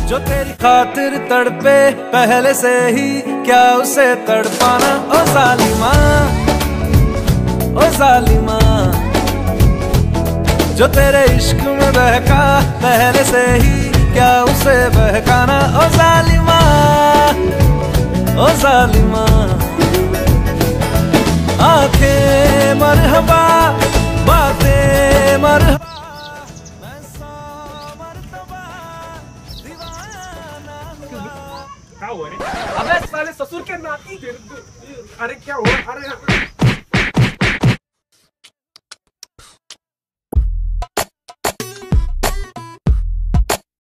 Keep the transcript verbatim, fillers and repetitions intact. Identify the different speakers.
Speaker 1: जो तेरी खातिर तड़पे पहले से ही, क्या उसे तड़पाना। ओ जालिमा, ओ जालिमा, जो तेरे इश्क में बहका पहले से ही, क्या उसे बहकाना। ओ जालिमा, ओ जालिमा, आंखें मरहबा, बातें मरहबा, मैं सौ मरतबा दीवाना हुआ।
Speaker 2: क्या हुआ रे? अबे साले ससुर के नाती। अरे क्या हुआ? अरे